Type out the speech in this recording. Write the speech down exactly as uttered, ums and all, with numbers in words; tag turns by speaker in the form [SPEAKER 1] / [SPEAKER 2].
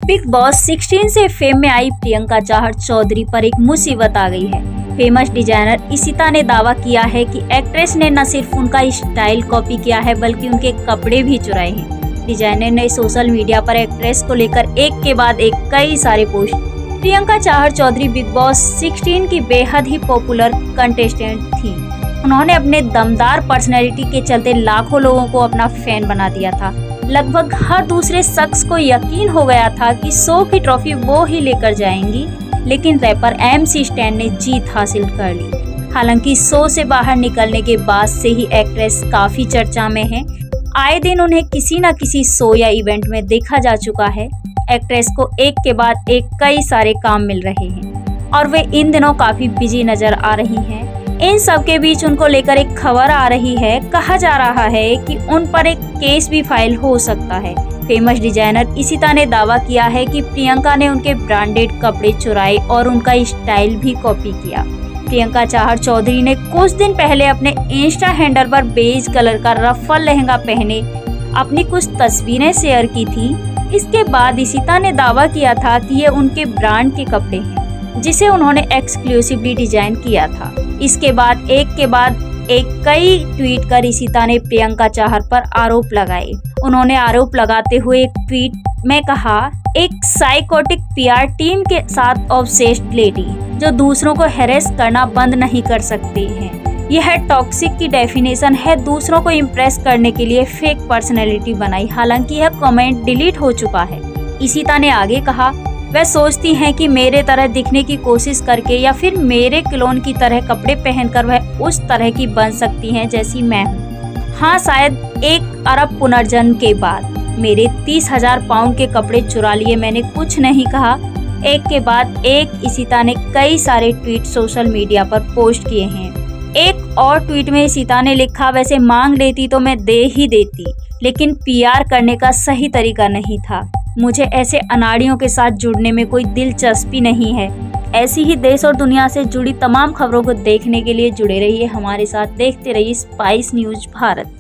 [SPEAKER 1] Big Boss सोलह से fame में आई प्रियंका चाहर चौधरी पर एक मुसीबत आ गई है। फेमस डिजाइनर इशिता ने दावा किया है कि एक्ट्रेस ने न सिर्फ उनका स्टाइल कॉपी किया है बल्कि उनके कपड़े भी चुराए हैं। डिजाइनर ने सोशल मीडिया पर एक्ट्रेस को लेकर एक के बाद एक कई सारे post. Priyanka Chahar Chaudhary Bigg Boss सोलह की बेहद ही पॉपुलर कंटेस्टेंट थी। उन्होंने अपने दमदार पर्सनैलिटी के चलते लाखों लोगों को अपना फैन बना दिया था। लगभग हर दूसरे शख्स को यकीन हो गया था कि शो की ट्रॉफी वो ही लेकर जाएंगी, लेकिन रैपर एमसी स्टैन ने जीत हासिल कर ली। हालांकि शो से बाहर निकलने के बाद से ही एक्ट्रेस काफी चर्चा में है। आए दिन उन्हें किसी न किसी शो या इवेंट में देखा जा चुका है। एक्ट्रेस को एक के बाद एक कई सारे काम मिल रहे हैं और वे इन दिनों काफी बिजी नजर आ रही हैं। इन सब के बीच उनको लेकर एक खबर आ रही है। कहा जा रहा है कि उन पर एक केस भी फाइल हो सकता है। फेमस डिजाइनर इशिता ने दावा किया है कि प्रियंका ने उनके ब्रांडेड कपड़े चुराए और उनका स्टाइल भी कॉपी किया। प्रियंका चाहर चौधरी ने कुछ दिन पहले अपने इंस्टा हैंडल पर बेज कलर का रफल लहंगा पहने अपनी कुछ तस्वीरें शेयर की थी। इसके बाद इशिता ने दावा किया था कि ये उनके ब्रांड के कपड़े हैं, जिसे उन्होंने एक्सक्लूसिवली डिजाइन किया था। इसके बाद एक के बाद एक कई ट्वीट कर इशिता ने प्रियंका चाहर पर आरोप लगाए। उन्होंने आरोप लगाते हुए एक ट्वीट में कहा, एक साइकोटिक पीआर टीम के साथ ऑब्सेस्ड लेडी जो दूसरों को हैरेस करना बंद नहीं कर सकती हैं। यह टॉक्सिक की डेफिनेशन है। दूसरों को इम्प्रेस करने के लिए फेक पर्सनैलिटी बनाई। हालांकि यह कमेंट डिलीट हो चुका है। इशिता ने आगे कहा, वह सोचती हैं कि मेरे तरह दिखने की कोशिश करके या फिर मेरे क्लोन की तरह कपड़े पहनकर वह उस तरह की बन सकती हैं जैसी मैं हूँ। हाँ, शायद एक अरब पुनर्जन्म के बाद मेरे तीस हजार पाउंड के कपड़े चुरा लिए। मैंने कुछ नहीं कहा। एक के बाद एक इशिता ने कई सारे ट्वीट सोशल मीडिया पर पोस्ट किए हैं। एक और ट्वीट में इशिता ने लिखा, वैसे मांग लेती तो मैं दे ही देती, लेकिन पीआर करने का सही तरीका नहीं था। मुझे ऐसे अनाड़ियों के साथ जुड़ने में कोई दिलचस्पी नहीं है। ऐसी ही देश और दुनिया से जुड़ी तमाम खबरों को देखने के लिए जुड़े रहिए हमारे साथ। देखते रहिए स्पाइस न्यूज भारत।